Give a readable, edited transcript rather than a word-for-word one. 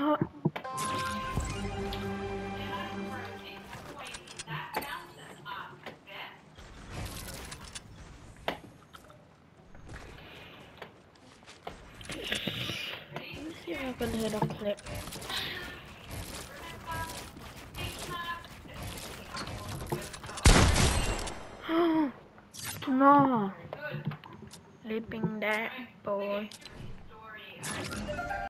See if I can hit a clip. No. Leaping that boy.